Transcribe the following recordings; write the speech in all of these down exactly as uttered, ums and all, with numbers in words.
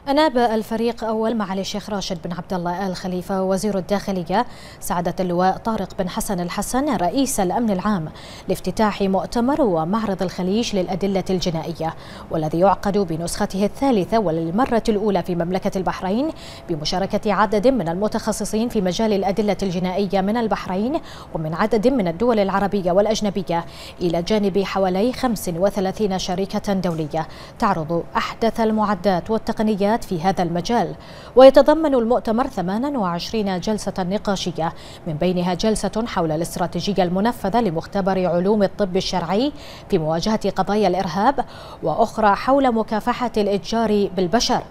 أناب الفريق أول معالي الشيخ راشد بن عبد الله آل خليفة وزير الداخلية سعادة اللواء طارق بن حسن الحسن رئيس الأمن العام لافتتاح مؤتمر ومعرض الخليج للأدلة الجنائية، والذي يعقد بنسخته الثالثة وللمرة الأولى في مملكة البحرين بمشاركة عدد من المتخصصين في مجال الأدلة الجنائية من البحرين ومن عدد من الدول العربية والأجنبية، إلى جانب حوالي خمس وثلاثين شركة دولية تعرض أحدث المعدات والتقنيات في هذا المجال. ويتضمن المؤتمر ثمانية وعشرين جلسة نقاشية، من بينها جلسة حول الاستراتيجية المنفذة لمختبر علوم الطب الشرعي في مواجهة قضايا الإرهاب، وأخرى حول مكافحة الإتجار بالبشر.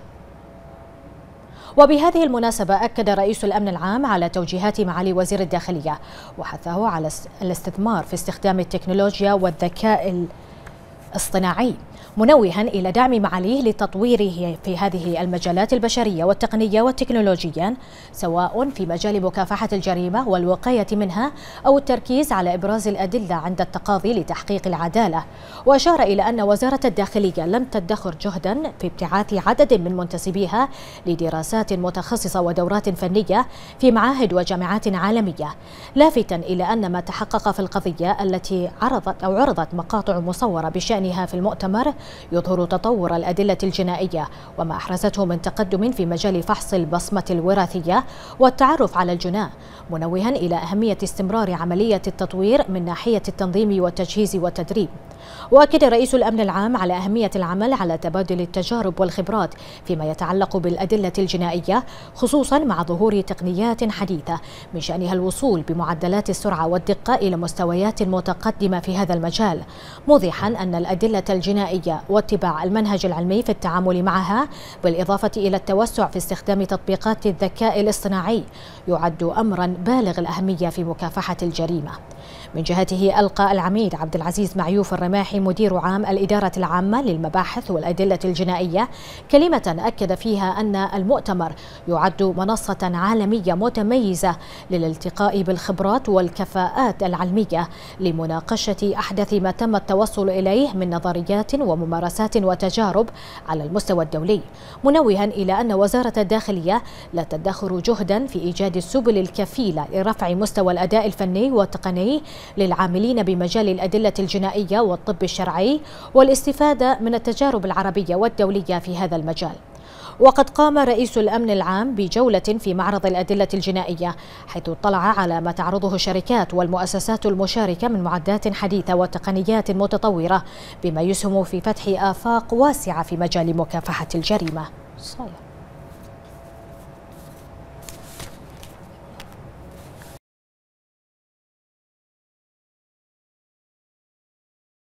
وبهذه المناسبة أكد رئيس الأمن العام على توجيهات معالي وزير الداخلية وحثه على الاستثمار في استخدام التكنولوجيا والذكاء الاصطناعي، منوها إلى دعم معاليه لتطويره في هذه المجالات البشرية والتقنية والتكنولوجيا، سواء في مجال مكافحة الجريمة والوقاية منها أو التركيز على إبراز الأدلة عند التقاضي لتحقيق العدالة. وأشار إلى أن وزارة الداخلية لم تدخر جهدا في ابتعاث عدد من منتسبيها لدراسات متخصصة ودورات فنية في معاهد وجامعات عالمية، لافتا إلى أن ما تحقق في القضية التي عرضت أو عرضت مقاطع مصورة بشأنها في المؤتمر يظهر تطور الأدلة الجنائية وما أحرزته من تقدم في مجال فحص البصمة الوراثية والتعرف على الجناة، منوها إلى أهمية استمرار عملية التطوير من ناحية التنظيم والتجهيز والتدريب. وأكد رئيس الأمن العام على أهمية العمل على تبادل التجارب والخبرات فيما يتعلق بالأدلة الجنائية، خصوصا مع ظهور تقنيات حديثة من شأنها الوصول بمعدلات السرعة والدقة إلى مستويات متقدمة في هذا المجال، موضحا أن الأدلة الجنائية واتباع المنهج العلمي في التعامل معها، بالإضافة إلى التوسع في استخدام تطبيقات الذكاء الاصطناعي، يعد أمرا بالغ الأهمية في مكافحة الجريمة. من جهته ألقى العميد عبد العزيز معيوف الرماحي مدير عام الإدارة العامة للمباحث والأدلة الجنائية كلمة أكد فيها أن المؤتمر يعد منصة عالمية متميزة للالتقاء بالخبرات والكفاءات العلمية لمناقشة أحدث ما تم التوصل إليه من نظريات وممارسات وتجارب على المستوى الدولي، منوها إلى أن وزارة الداخلية لا تدخر جهدا في إيجاد السبل الكفيلة لرفع مستوى الأداء الفني والتقني للعاملين بمجال الأدلة الجنائية والطب الشرعي والاستفادة من التجارب العربية والدولية في هذا المجال. وقد قام رئيس الأمن العام بجولة في معرض الأدلة الجنائية، حيث اطلع على ما تعرضه الشركات والمؤسسات المشاركة من معدات حديثة وتقنيات متطورة، بما يسهم في فتح آفاق واسعة في مجال مكافحة الجريمة. صحيح.